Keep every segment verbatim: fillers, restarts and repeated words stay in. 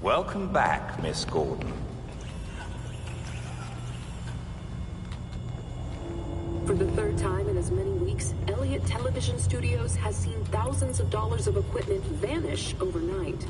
Welcome back, Miss Gordon. For the third time in as many weeks, Elliott Television Studios has seen thousands of dollars of equipment vanish overnight.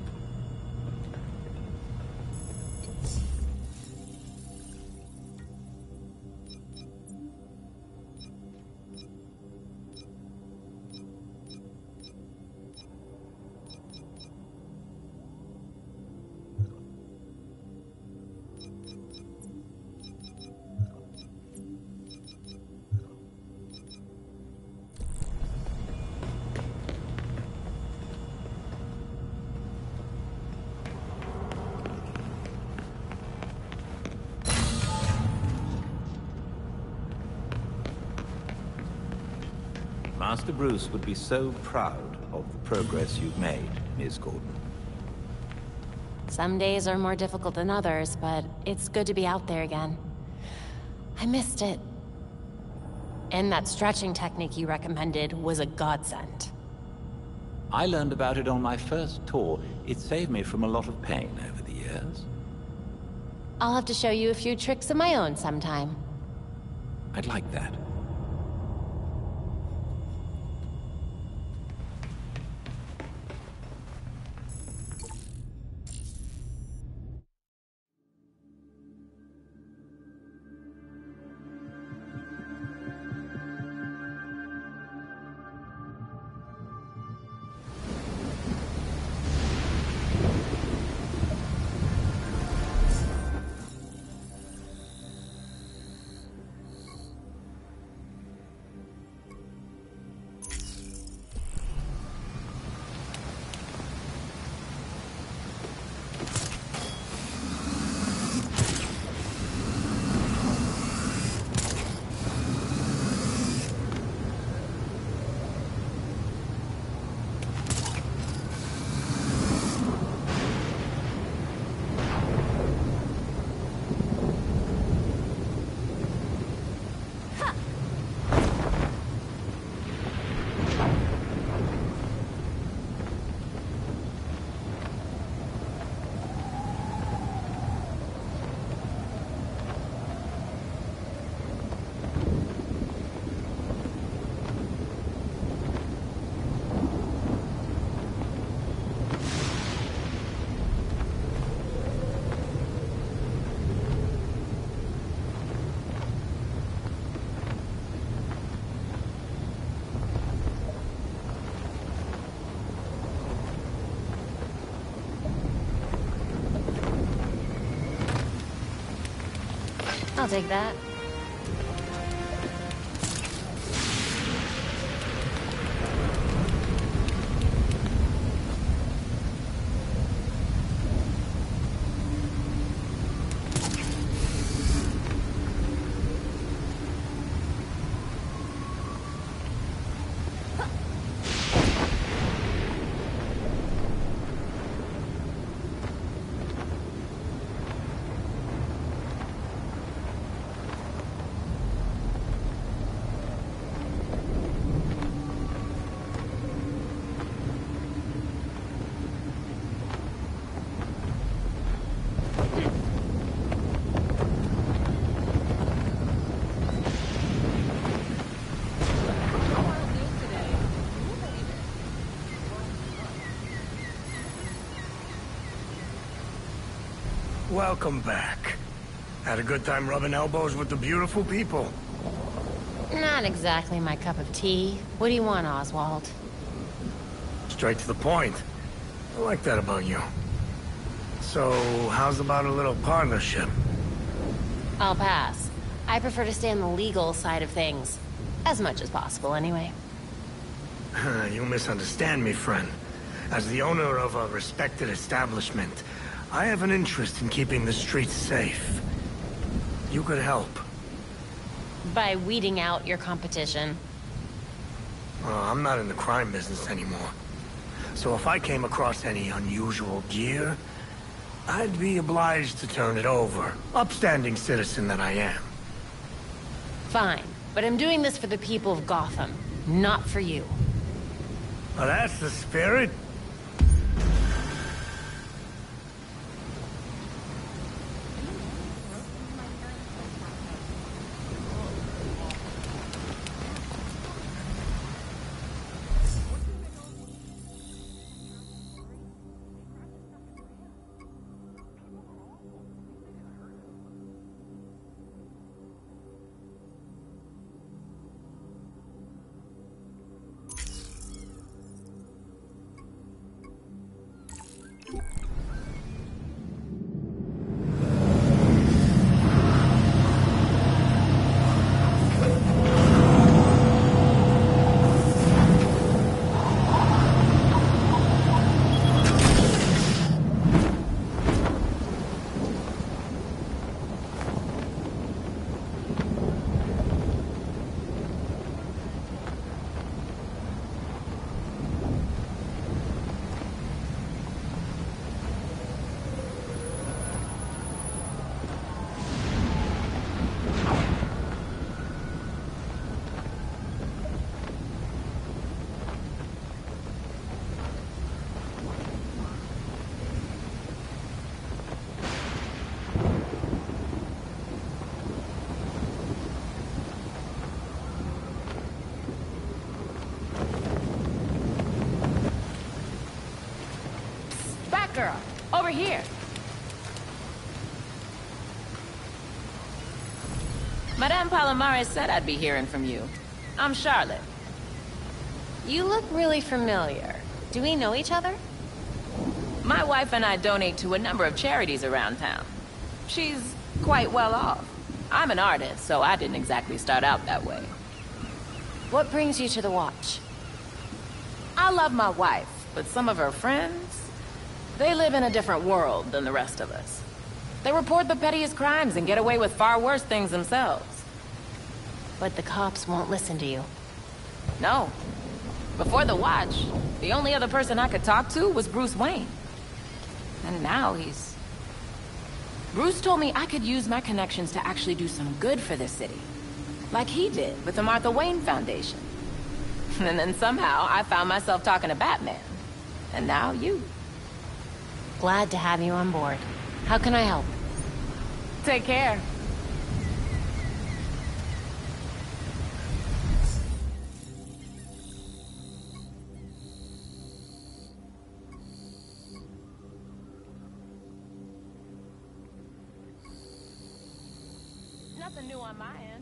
Master Bruce would be so proud of the progress you've made, Miss Gordon. Some days are more difficult than others, but it's good to be out there again. I missed it. And that stretching technique you recommended was a godsend. I learned about it on my first tour. It saved me from a lot of pain over the years. I'll have to show you a few tricks of my own sometime. I'd like that. I'll take that. Welcome back. Had a good time rubbing elbows with the beautiful people. Not exactly my cup of tea. What do you want, Oswald? Straight to the point. I like that about you. So, how's about a little partnership? I'll pass. I prefer to stay on the legal side of things. As much as possible, anyway. You misunderstand me, friend. As the owner of a respected establishment, I have an interest in keeping the streets safe. You could help. By weeding out your competition. Well, I'm not in the crime business anymore. So if I came across any unusual gear, I'd be obliged to turn it over. Upstanding citizen that I am. Fine, but I'm doing this for the people of Gotham, not for you. Well, that's the spirit. girl. Over here. Madame Palomares said I'd be hearing from you. I'm Charlotte. You look really familiar. Do we know each other? My wife and I donate to a number of charities around town. She's quite well off. I'm an artist, so I didn't exactly start out that way. What brings you to the Watch? I love my wife, but some of her friends, they live in a different world than the rest of us. They report the pettiest crimes and get away with far worse things themselves. But the cops won't listen to you. No. Before the Watch, the only other person I could talk to was Bruce Wayne. And now he's... Bruce told me I could use my connections to actually do some good for the city. Like he did with the Martha Wayne Foundation. And then somehow I found myself talking to Batman. And now you. Glad to have you on board. How can I help? Take care. Nothing new on my end.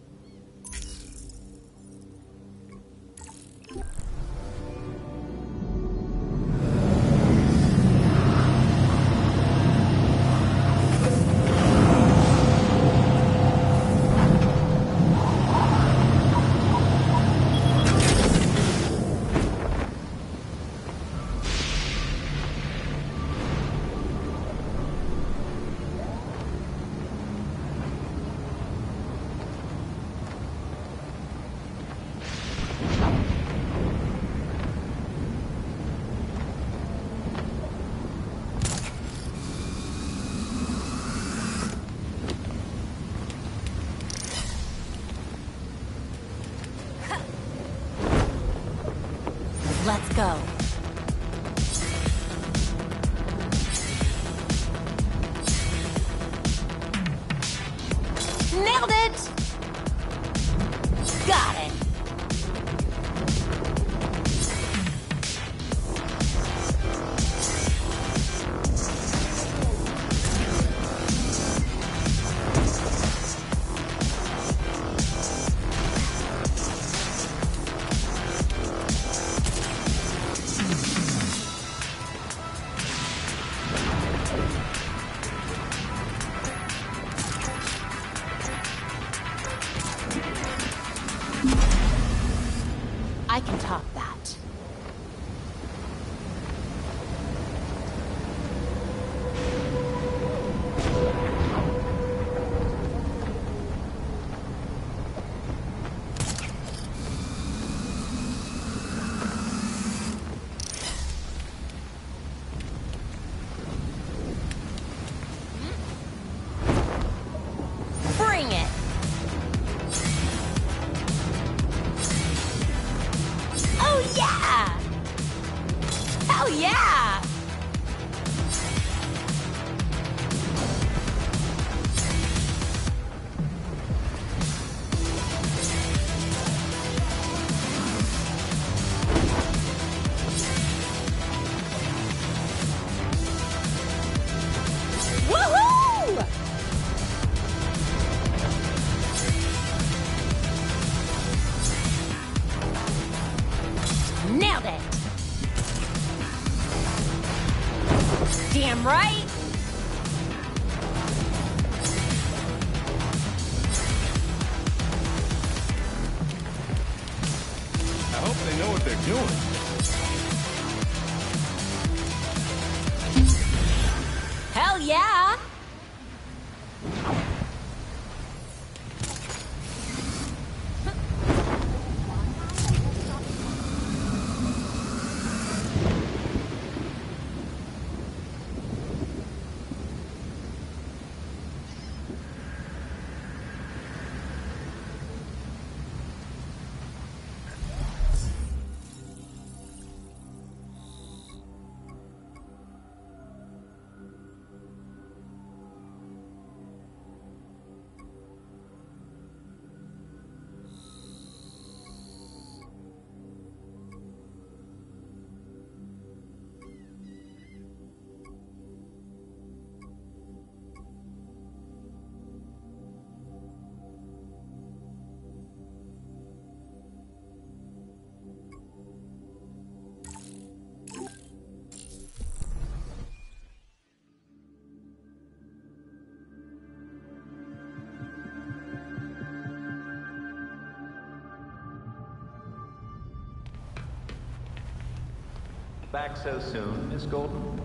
Let's go. Nailed it! Got it. I can top that. Bring it! Oh yeah! Hell yeah! Woohoo! Nailed it! Damn right! I hope they know what they're doing. Hell yeah! Back so soon, Miss Gordon?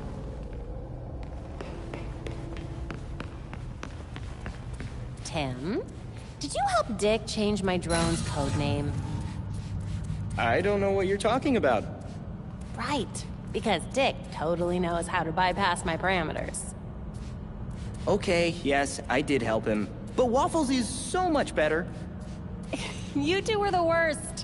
Tim, did you help Dick change my drone's code name? I don't know what you're talking about. Right, because Dick totally knows how to bypass my parameters. Okay, yes, I did help him. But Waffles is so much better. You two were the worst.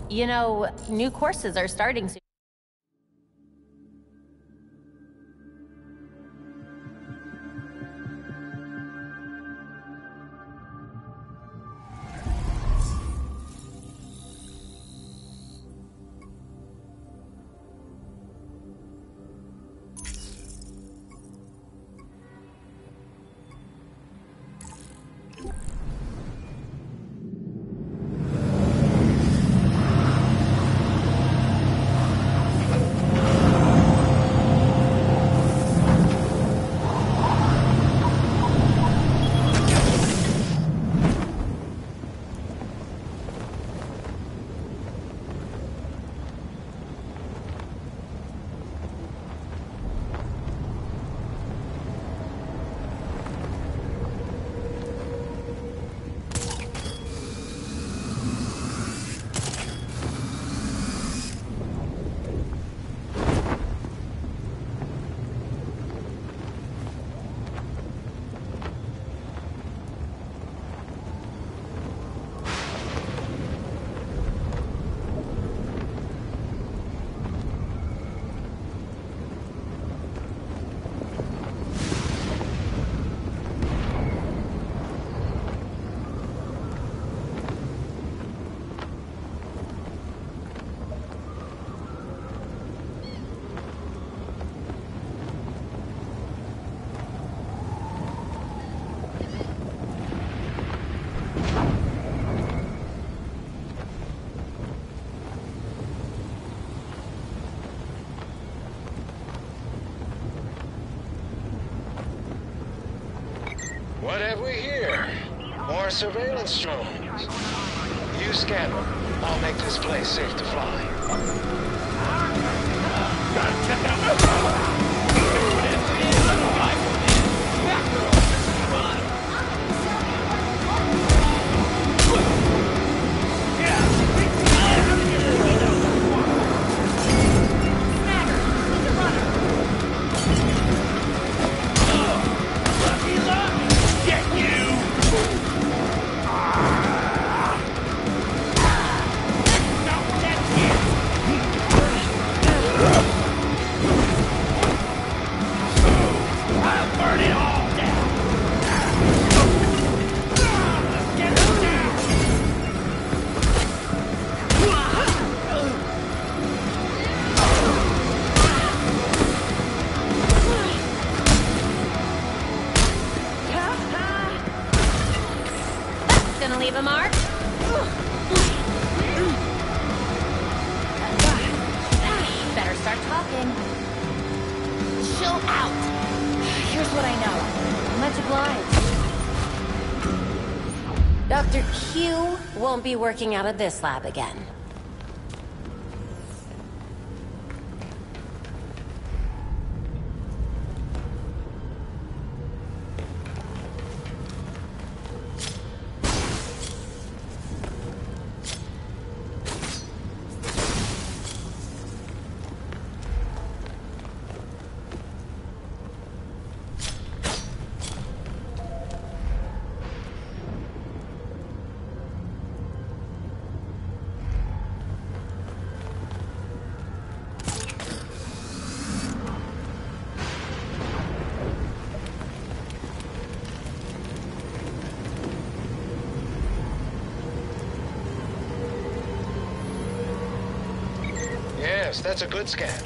You know, new courses are starting soon. What have we here? More surveillance drones. You scan them. I'll make this place safe to fly. Gonna leave a mark? Better start talking. Chill out. Here's what I know. Much obliged. Doctor Q won't be working out of this lab again. Yes, that's a good scan.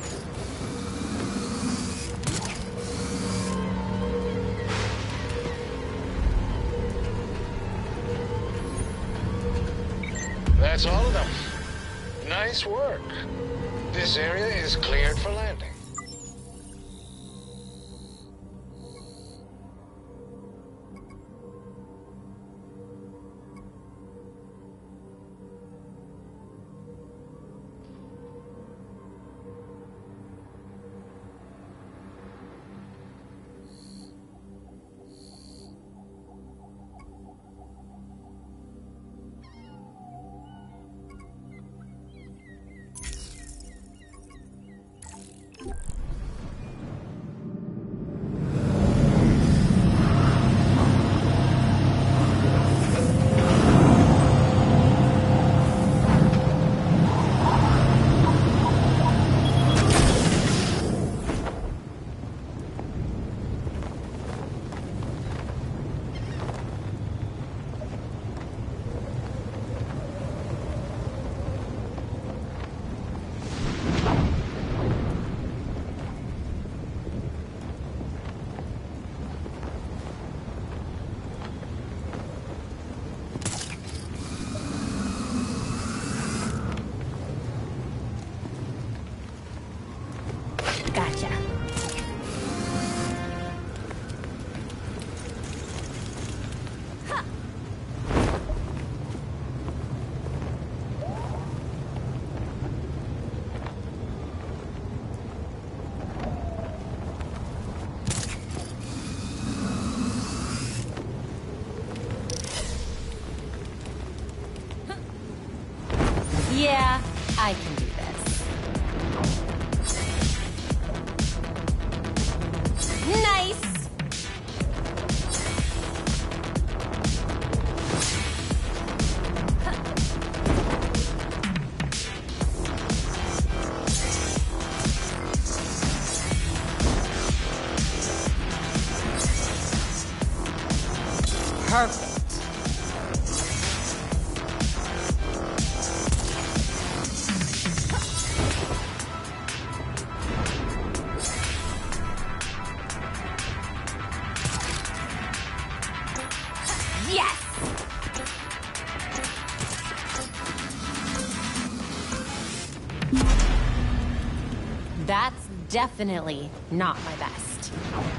That's all of them. Nice work. This area is cleared for landing. Yeah, I can do this. Nice! Perfect. Yes! That's definitely not my best.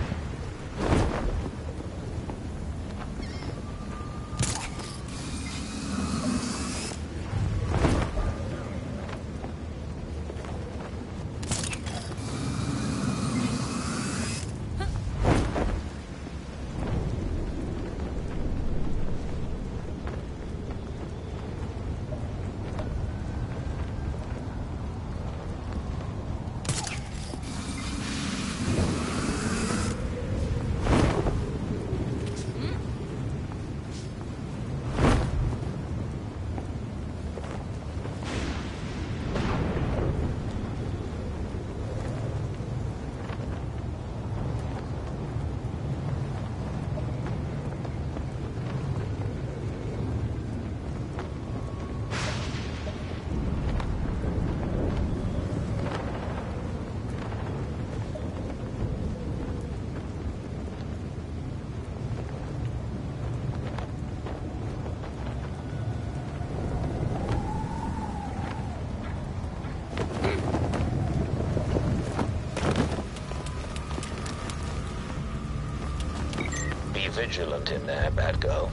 Vigilant in there, bad girl.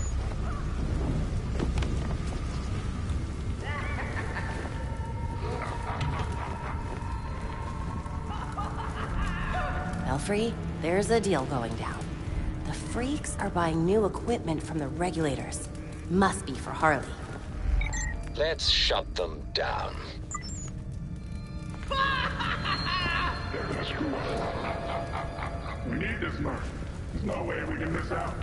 Belfry, there's a deal going down. The freaks are buying new equipment from the regulators. Must be for Harley. Let's shut them down. We need this money. There's no way we can miss out.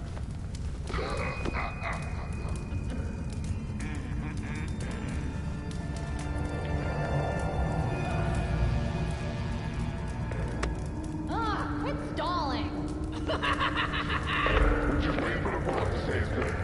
Ah, quit stalling! We're just waiting for the boss to say it's good.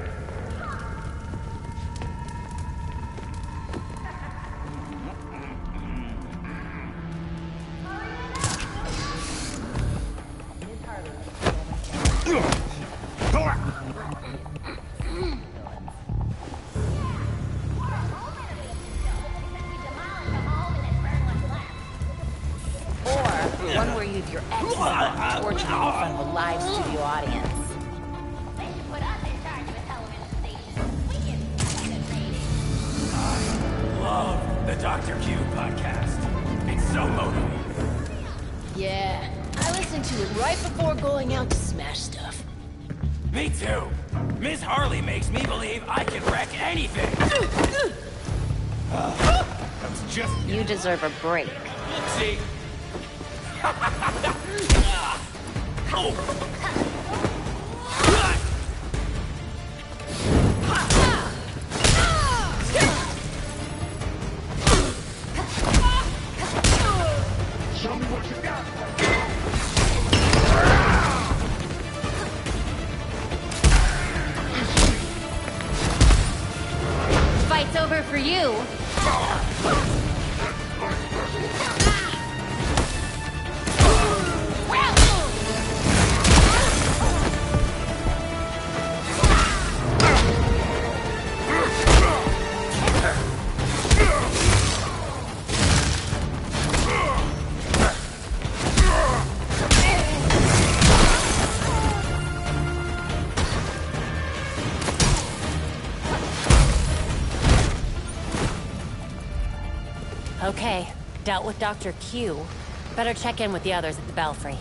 One where you have your ex torturing in front of a live studio audience. They should put us in charge of a television station. We get good ratings. I love the Doctor Q podcast. It's so motivating. Yeah, I listen to it right before going out to smash stuff. Me too. Miss Harley makes me believe I can wreck anything. uh, that's just... You deserve a break. See? Show me what you got. Fight's over for you. Okay, dealt with Doctor Q. Better check in with the others at the Belfry.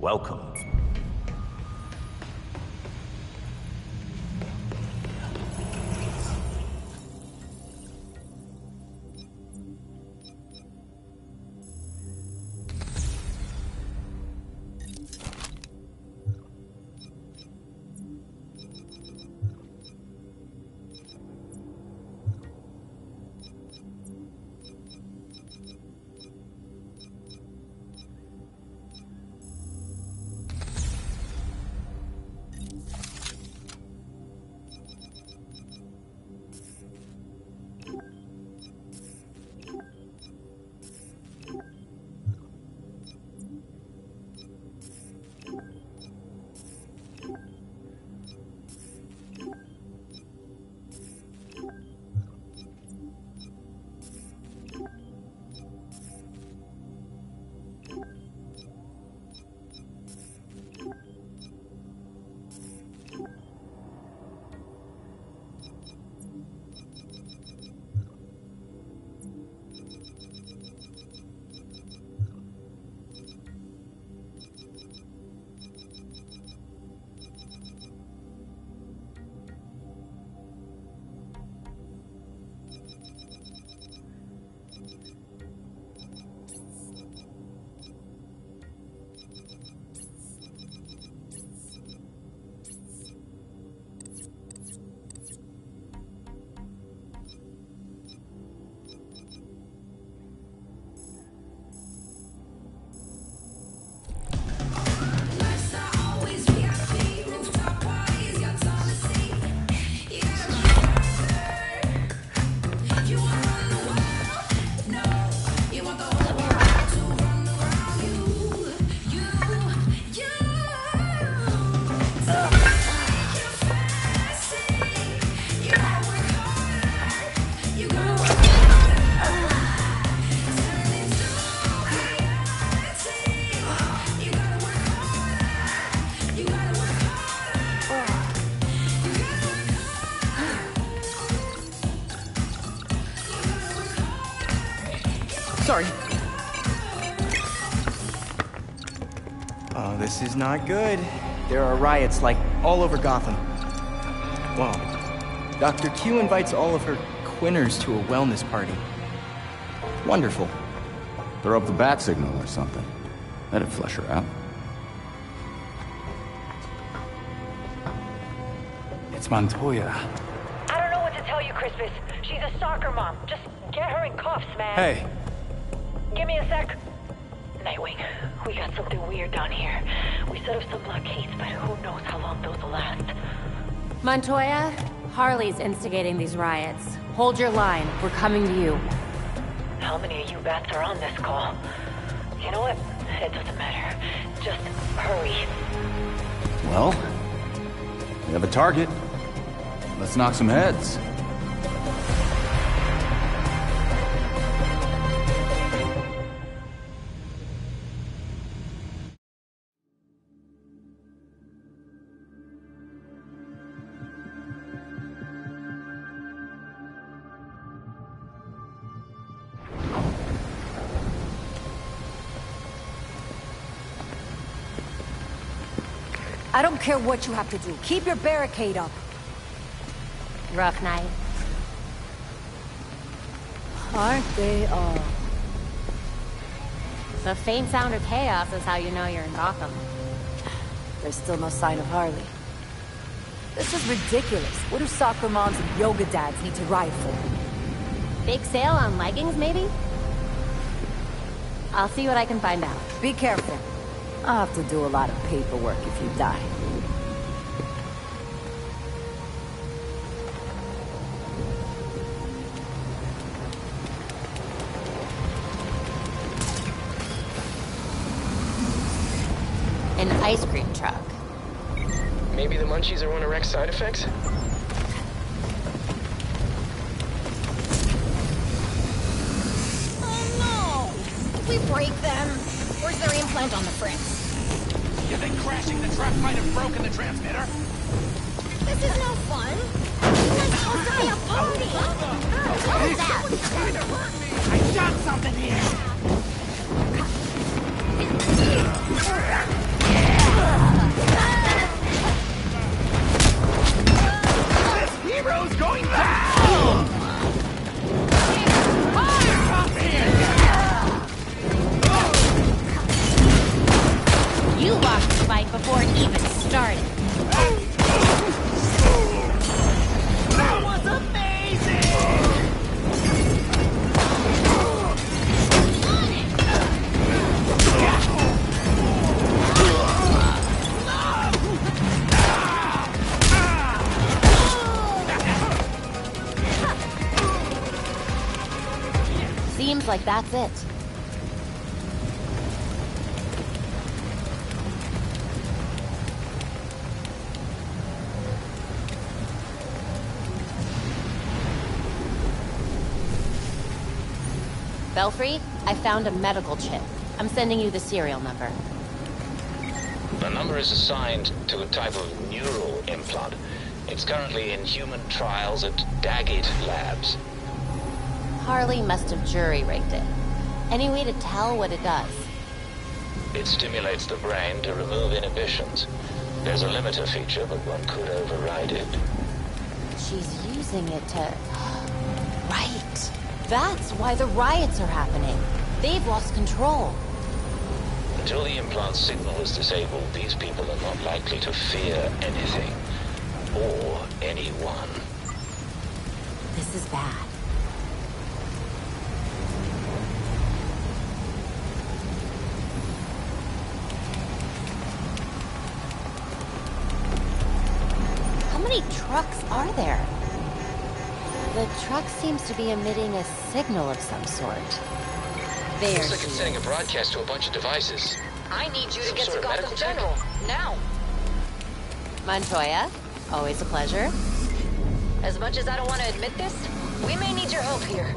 welcome. Sorry. Oh, this is not good. There are riots, like, all over Gotham. Whoa. Doctor Q invites all of her Quinners to a wellness party. Wonderful. Throw up the bat signal or something. That'd flush her out. It's Montoya. I don't know what to tell you, Crispus. She's a soccer mom. Just get her in cuffs, man. Hey. Give me a sec. Nightwing, we got something weird down here. We set up some blockades, but who knows how long those will last. Montoya, Harley's instigating these riots. Hold your line. We're coming to you. How many of you bats are on this call? You know what? It doesn't matter. Just hurry. Well, we have a target. Let's knock some heads. I don't care what you have to do. Keep your barricade up. Rough night. Aren't they all? The faint sound of chaos is how you know you're in Gotham. There's still no sign of Harley. This is ridiculous. What do soccer moms and yoga dads need to riot for? Big sale on leggings, maybe? I'll see what I can find out. Be careful. I'll have to do a lot of paperwork if you die. An ice cream truck. Maybe the munchies are one of Rex's side effects? Oh no! Did we break them? Or is their implant on the fritz? You think crashing the truck might have broken the transmitter? This is no fun. It's supposed to be a party. What was that? Someone's trying to hurt me! I shot something here! Seems like that's it. Belfry, I found a medical chip. I'm sending you the serial number. The number is assigned to a type of neural implant. It's currently in human trials at Daggett Labs. Harley must have jury-rigged it. Any way to tell what it does? It stimulates the brain to remove inhibitions. There's a limiter feature, but one could override it. She's using it to... Right. That's why the riots are happening. They've lost control. Until the implant signal is disabled, these people are not likely to fear anything. Or anyone. This is bad. How many trucks are there? The truck seems to be emitting a signal of some sort. There. Looks like it's sending a broadcast to a bunch of devices. I need you to Some get sort to of Gotham medical tech? General, now. Montoya, always a pleasure. As much as I don't want to admit this, we may need your help here.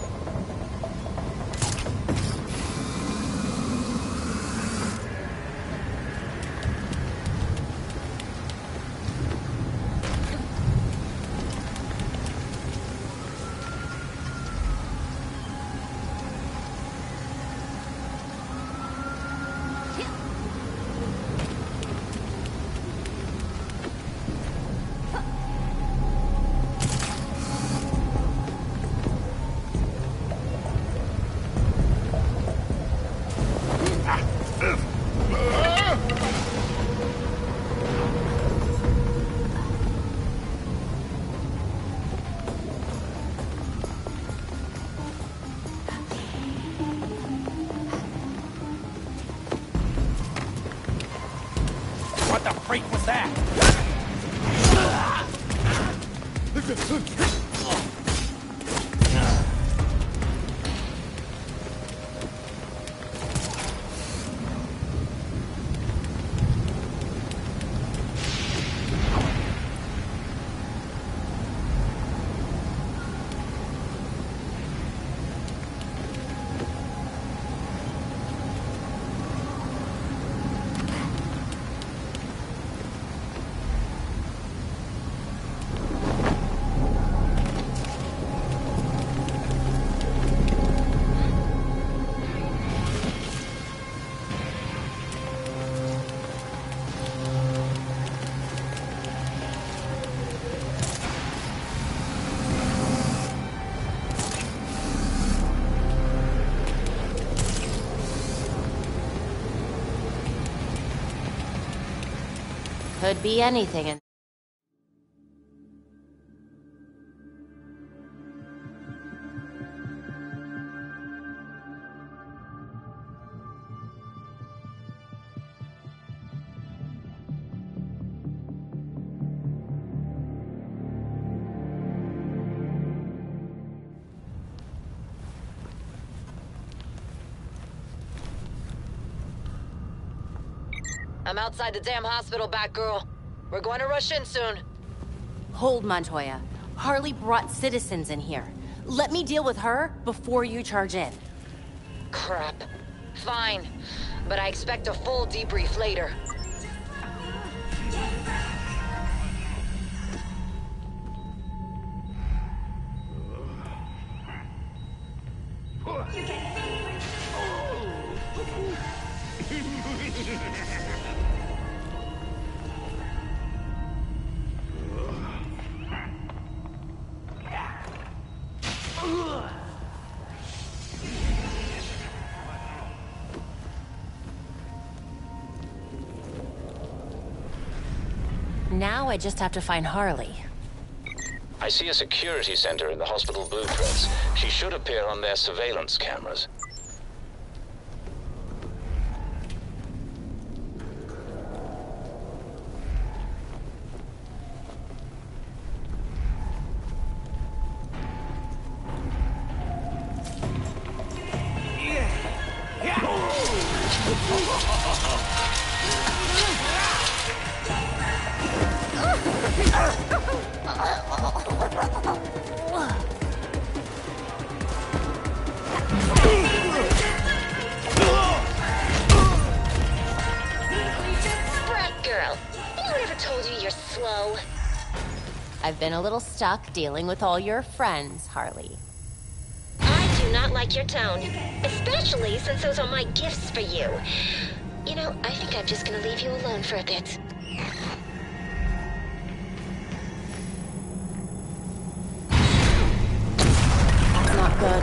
What the freak was that? Could be anything in... I'm outside the damn hospital, Batgirl. We're going to rush in soon. Hold, Montoya. Harley brought citizens in here. Let me deal with her before you charge in. Crap. Fine. But I expect a full debrief later. Now I just have to find Harley. I see a security center in the hospital blueprints. She should appear on their surveillance cameras. I've been a little stuck dealing with all your friends, Harley. I do not like your tone. Especially since those are my gifts for you. You know, I think I'm just gonna leave you alone for a bit. That's not good.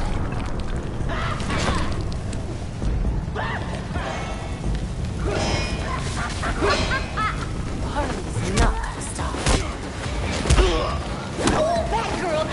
Harley's not gonna stop. Bad girl!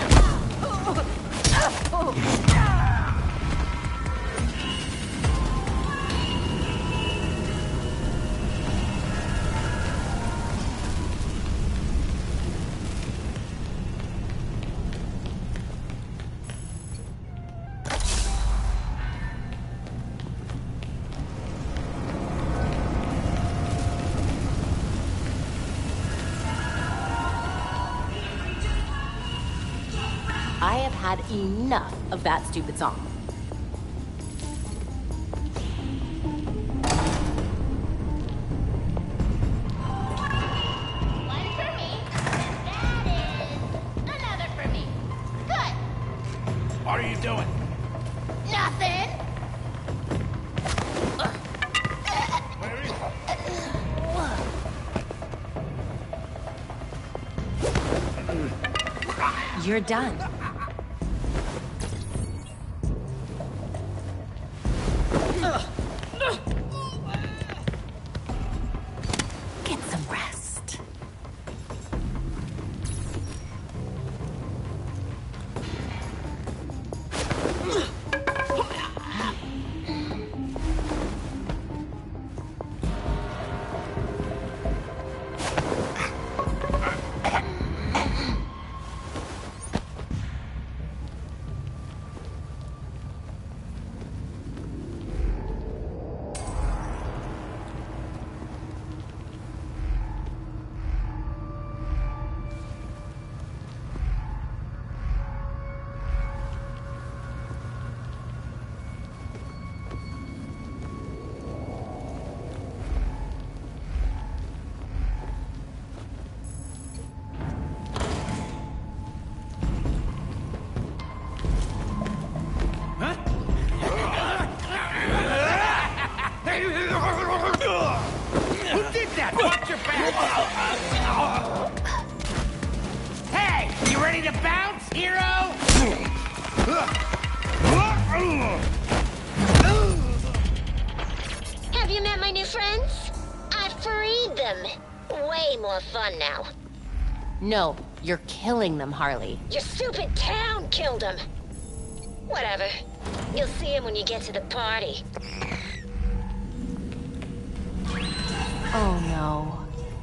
I have had enough of that stupid song. One for me. That is another for me. Good. What are you doing? Nothing. You're done. Get some rest. Who did that? Watch your back! Hey, you ready to bounce, hero? Have you met my new friends? I freed them. Way more fun now. No, you're killing them, Harley. Your stupid town killed them. Whatever. You'll see him when you get to the party. Oh no.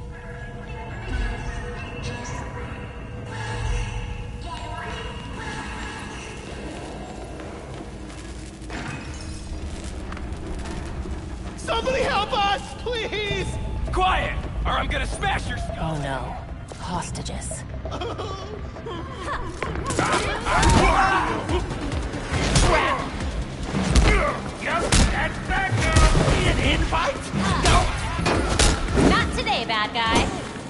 Somebody help us, please! Quiet, or I'm gonna smash your skull! Oh no. Hostages. Just stand back now! An invite? No! Not today, bad guy.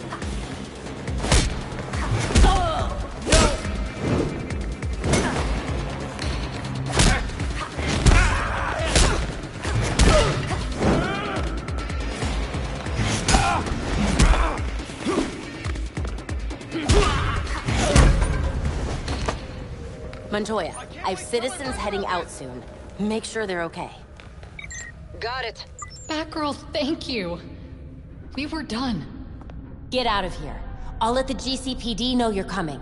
Montoya, I have citizens heading out soon. Make sure they're okay. Got it. Batgirl, thank you. We were done. Get out of here. I'll let the G C P D know you're coming.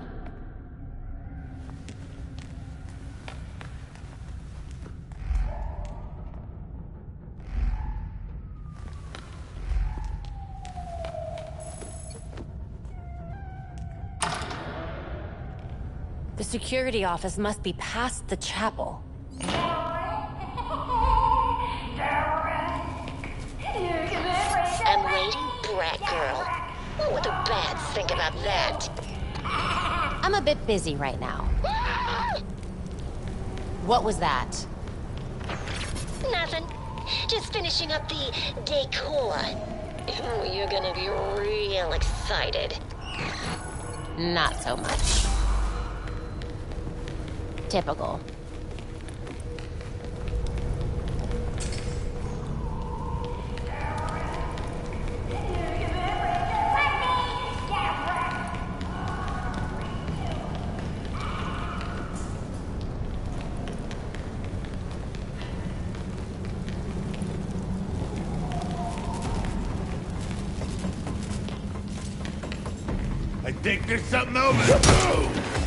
The security office must be past the chapel. I'm waiting, brat girl. What would the bats think about that? I'm a bit busy right now. What was that? Nothing. Just finishing up the decor. Ooh, you're gonna be real excited. not so much. Typical. I think there's something over there.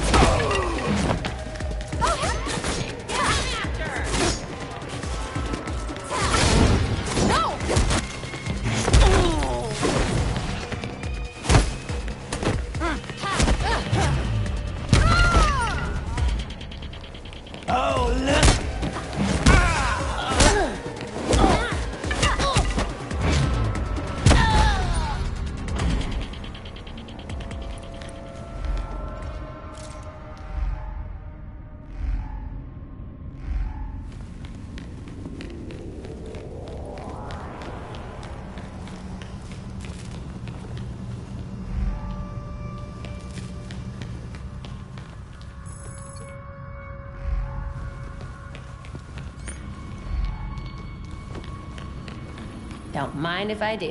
Don't mind if I do.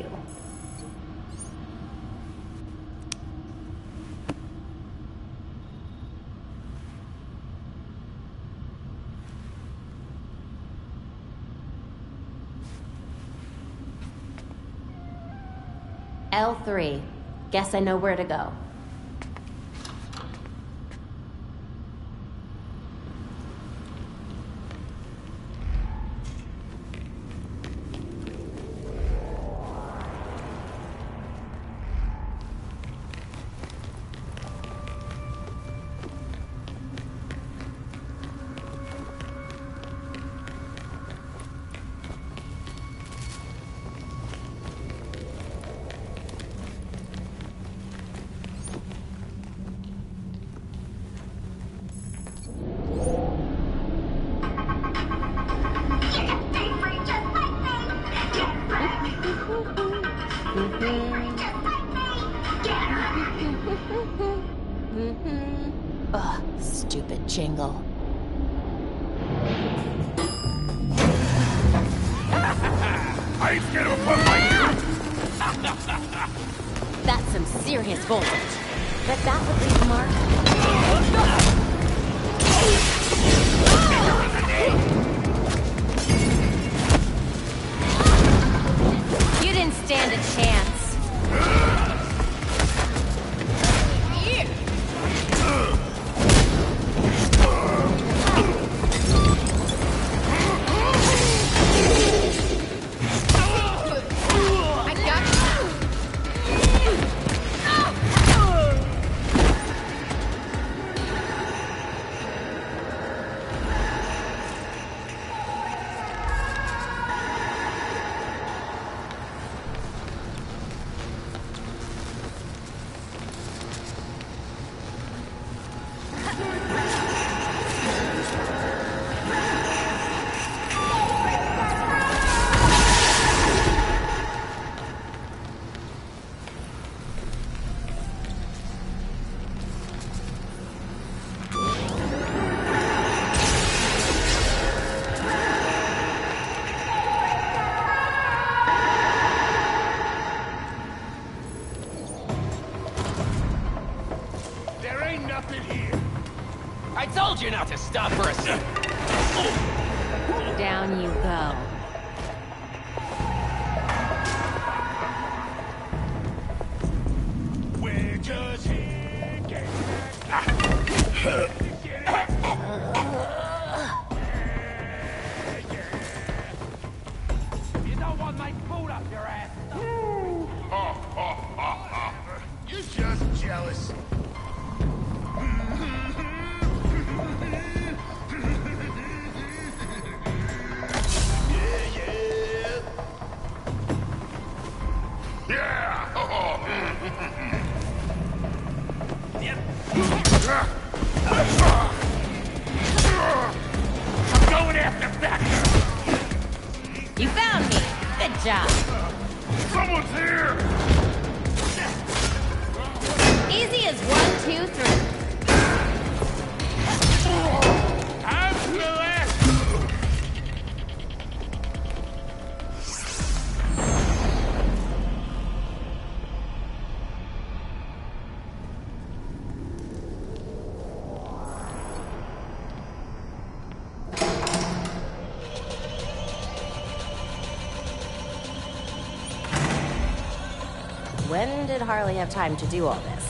L three. Guess I know where to go. Ugh, stupid jingle. I ain't scared of a punk like you! That's some serious voltage. Bet that would leave a mark. You didn't stand a chance. I told you not to stop for a second. Down you go. We're just here getting You don't want my food up your ass. You're just jealous. I'm going after Baxter. You found me. Good job. Someone's here. Easy as one, two, three. When did Harley have time to do all this?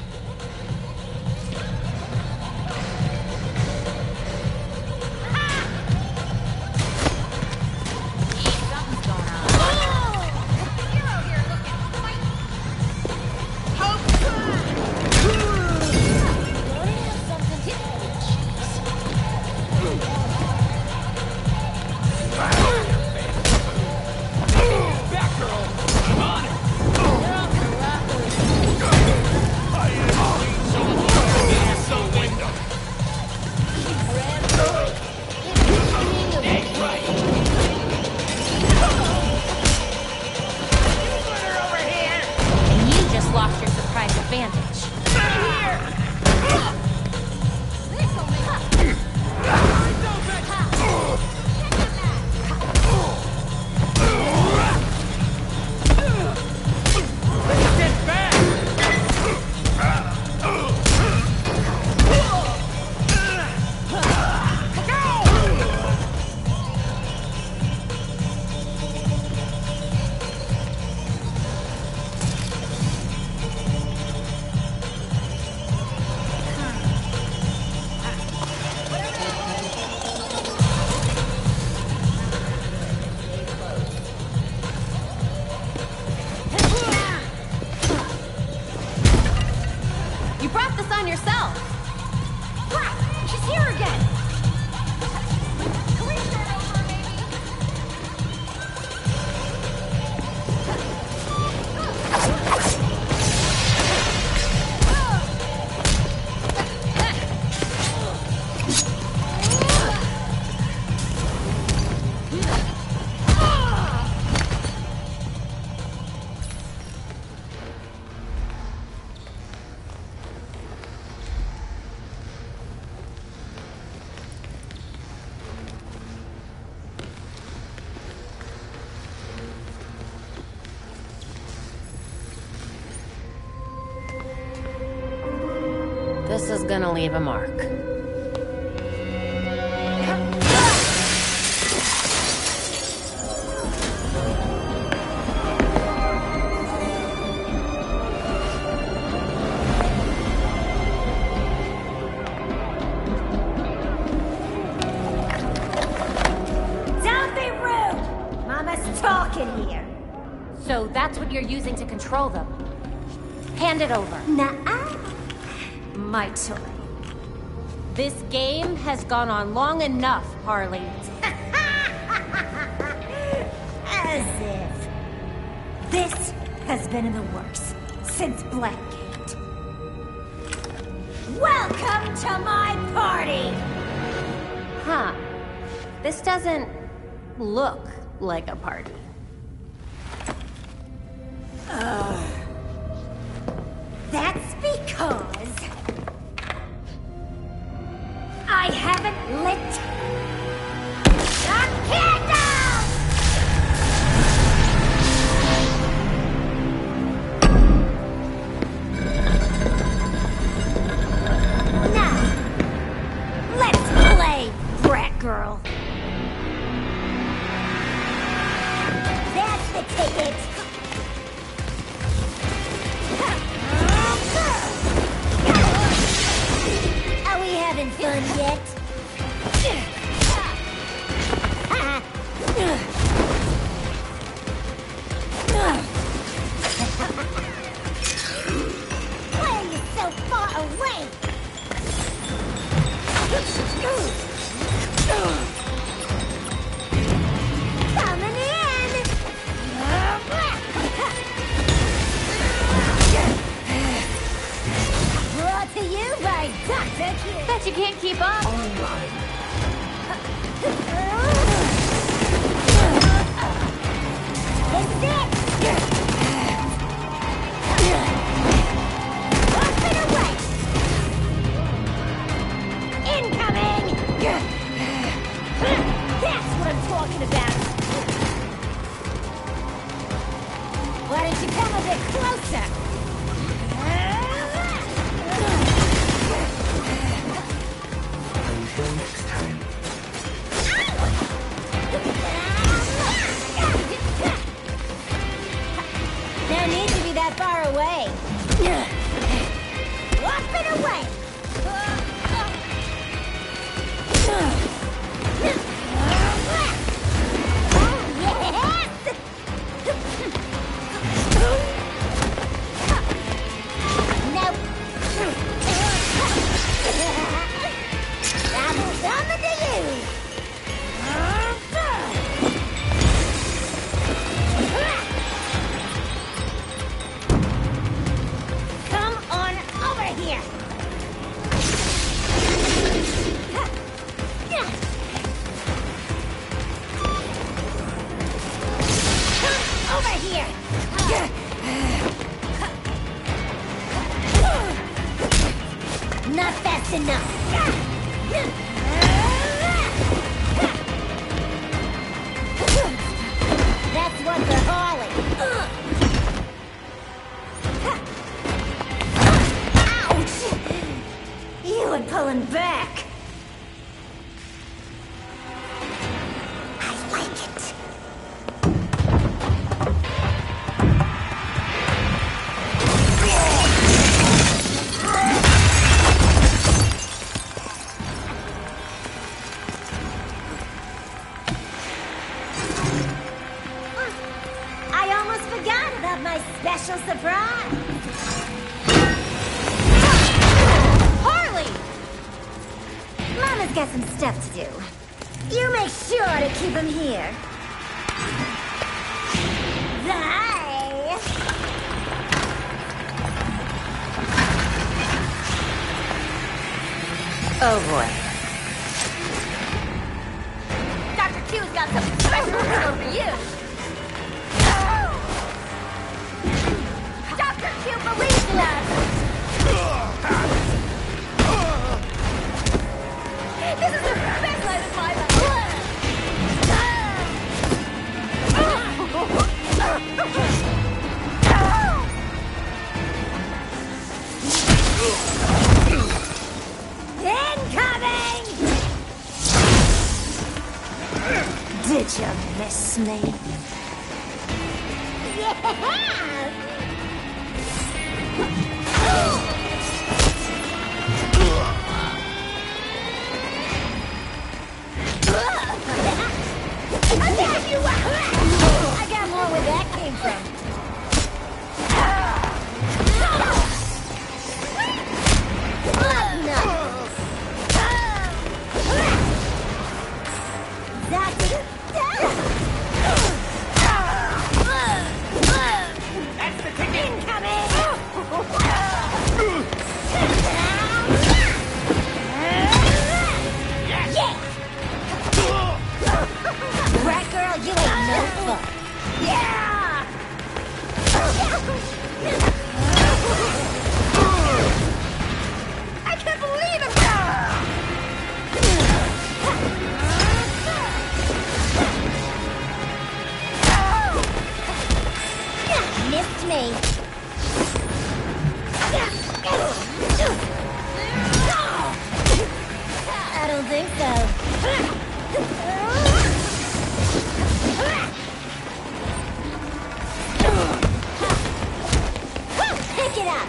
This is gonna leave a mark. Don't be rude! Mama's talking here. So that's what you're using to control them. Hand it over. Nuh-uh. My toy. This game has gone on long enough, Harley. As if. This has been in the works since Blackgate. Welcome to my party! Huh. This doesn't look like a party. Ugh. That's because I haven't lit a candle! Now, let's play, brat girl. That's the ticket. Are we having fun yet? Why are you so far away? Coming in! Brought to you by Doctor Q. Bet you can't keep up. Online. This is it! That's one for Harley. Ouch! You were pulling back. I like it. I almost forgot about my special surprise. Harley! Mama's got some stuff to do. You make sure to keep him here. Bye! Oh boy. Doctor Q's got something special in store for you. Doctor Q believes in us! This is the best night of my life! Incoming! Did you miss me? Yeah! I got more where that came from. That's the ticket! Incoming! Rat girl, you ain't no fun. Yeah! I can't believe it! Missed me. I don't think so. Pick it up!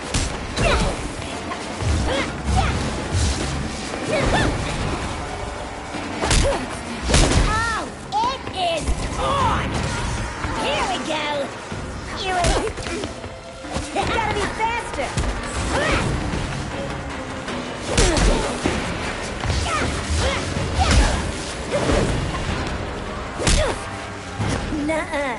Oh, it is on! Here we go! You gotta be faster! Nuh-uh.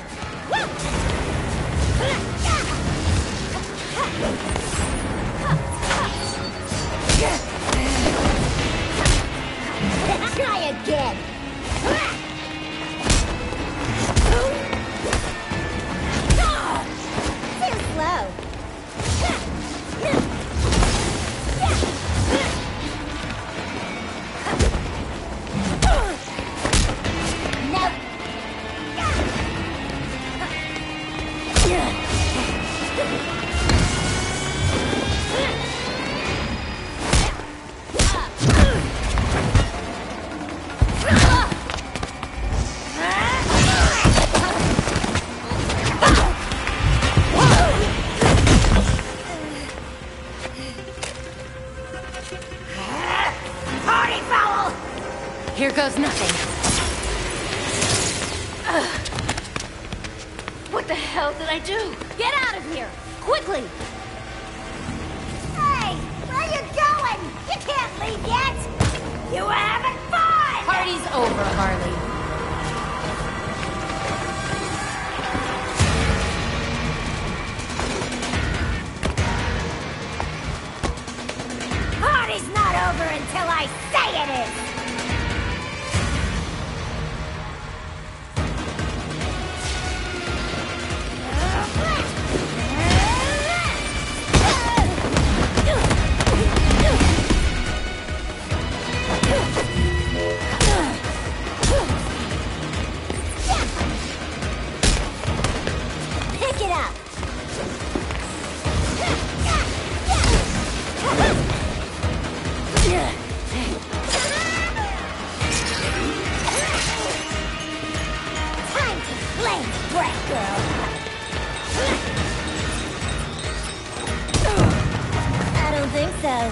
Try again. Too slow. Nope. Party foul! Here goes nothing. Ugh. What the hell did I do? Get out of here! Quickly! Hey! Where you going? You can't leave yet! You were having fun! Party's over, Harley. Party's not over until I say it is! so.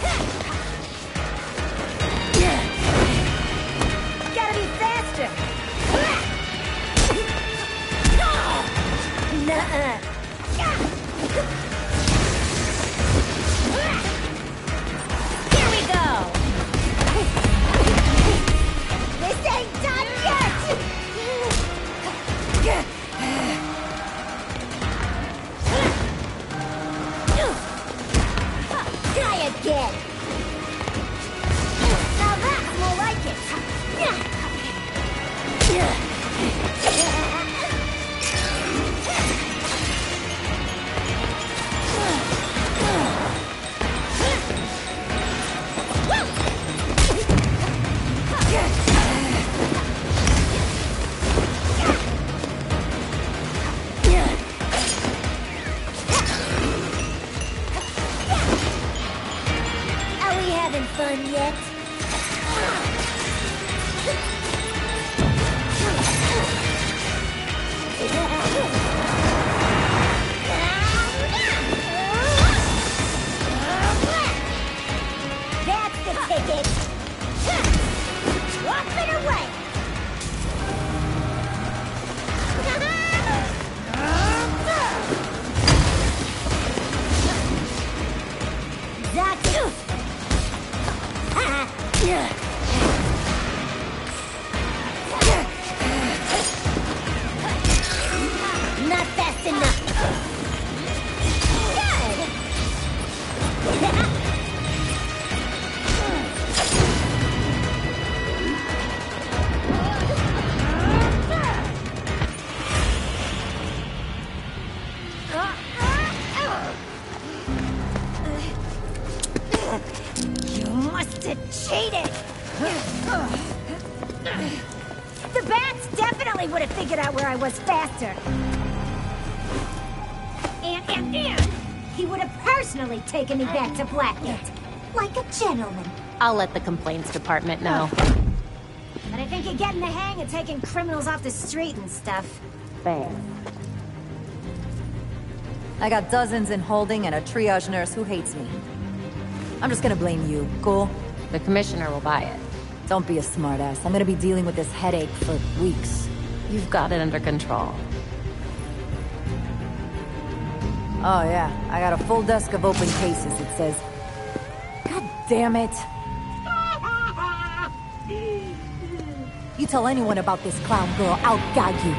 Gotta be faster. Nuh-uh. Here we go. This ain't done yet. Try again. Now that's more like it. Are we having fun yet? That's the ticket. Up and away. That's it. Not fast enough. You must have cheated! The bats definitely would have figured out where I was faster. And, and, and, he would have personally taken me back to Blackgate. Like a gentleman. I'll let the complaints department know. But I think you're getting the hang of taking criminals off the street and stuff. Thanks. I got dozens in holding and a triage nurse who hates me. I'm just gonna blame you, cool? The commissioner will buy it. Don't be a smartass. I'm gonna be dealing with this headache for weeks. You've got it under control. Oh yeah, I got a full desk of open cases, it says. God damn it! You tell anyone about this clown girl, I'll gag you.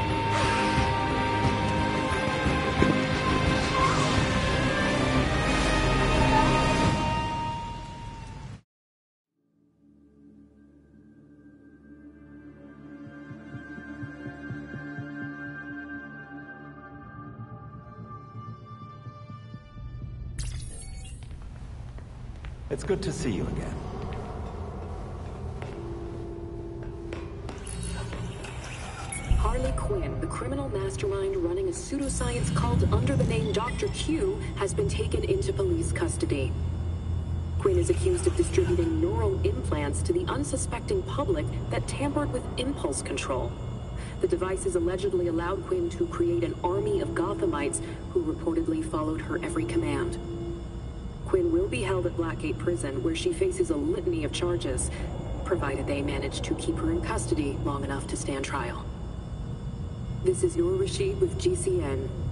It's good to see you again. Harley Quinn, the criminal mastermind running a pseudoscience cult under the name Doctor Q, has been taken into police custody. Quinn is accused of distributing neural implants to the unsuspecting public that tampered with impulse control. The devices allegedly allowed Quinn to create an army of Gothamites who reportedly followed her every command. Quinn will be held at Blackgate Prison, where she faces a litany of charges, provided they manage to keep her in custody long enough to stand trial. This is Noor Rashid with G C N.